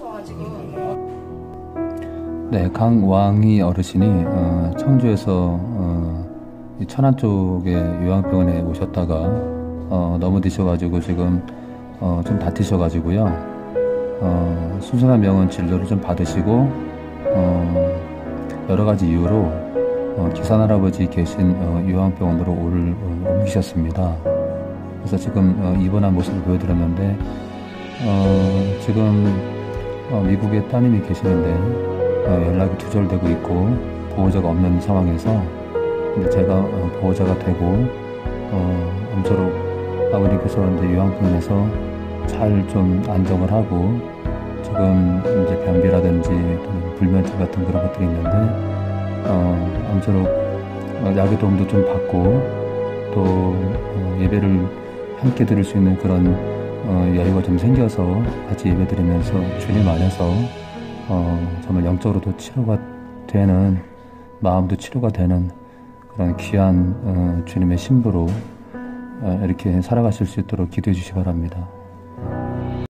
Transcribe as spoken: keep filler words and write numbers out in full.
하셔가지고. 네, 강왕희 어르신이 어, 청주에서 어, 이 천안 쪽에 요양병원에 오셨다가 어, 넘어지셔가지고 지금 어, 좀 다치셔가지고요. 어, 순순한 병원 진료를 좀 받으시고 어, 여러 가지 이유로 어, 기산 할아버지 계신 어, 요양병원으로 오를 어, 옮기셨습니다. 그래서 지금 어, 입원한 모습을 보여드렸는데 어, 지금 어, 미국에 따님이 계시는데 어, 연락이 두절되고 있고 보호자가 없는 상황에서 근데 제가 어, 보호자가 되고 어, 아무쪼록 아버님께서 이제 요양병원에서 잘 좀 안정을 하고 지금 이제 변비라든지 불면증 같은 그런 것들이 있는데 어, 아무쪼록 어, 약의 도움도 좀 받고 또 어, 예배를 함께 드릴 수 있는 그런 어, 여유가 좀 생겨서 같이 예배 드리면서 주님 안에서 어, 정말 영적으로도 치료가 되는 마음도 치료가 되는 그런 귀한 어, 주님의 신부로 어, 이렇게 살아가실 수 있도록 기도해 주시기 바랍니다.